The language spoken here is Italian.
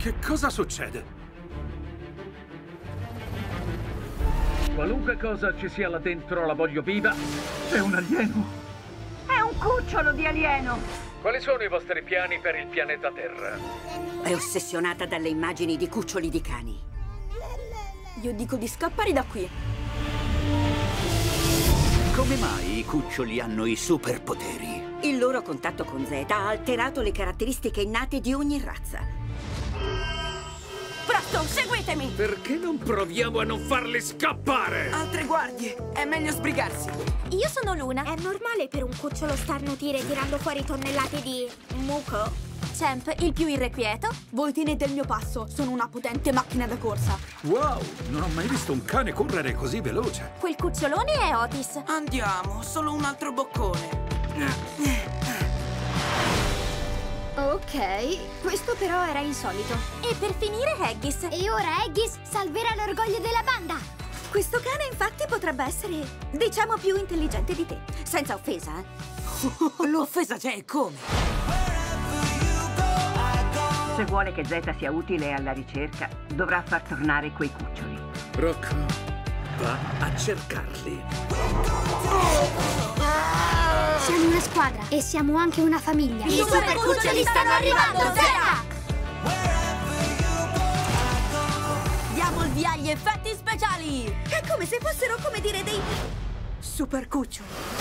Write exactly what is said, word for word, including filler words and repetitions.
Che cosa succede? Qualunque cosa ci sia là dentro la voglio viva. È un alieno. È un cucciolo di alieno. Quali sono i vostri piani per il pianeta Terra? È ossessionata dalle immagini di cuccioli di cani. Io dico di scappare da qui. Come mai i cuccioli hanno i superpoteri? Il loro contatto con Zeta ha alterato le caratteristiche innate di ogni razza. Presto, seguitemi! Perché non proviamo a non farli scappare? Altre guardie! È meglio sbrigarsi! Io sono Luna. È normale per un cucciolo starnutire tirando fuori tonnellate di muco? Champ, il più irrequieto? Voi tenete il mio passo, sono una potente macchina da corsa. Wow, non ho mai visto un cane correre così veloce. Quel cucciolone è Otis. Andiamo, solo un altro boccone. Ok, questo però era insolito. E per finire Haggis. E ora Haggis salverà l'orgoglio della banda. Questo cane infatti potrebbe essere, diciamo, più intelligente di te. Senza offesa, eh? L'offesa c'è, come? Se vuole che Zeta sia utile alla ricerca, dovrà far tornare quei cuccioli. Rocco, va a cercarli. Siamo una squadra e siamo anche una famiglia. I super cuccioli stanno arrivando, Zeta! Diamo il via agli effetti speciali! È come se fossero, come dire, dei super cuccioli.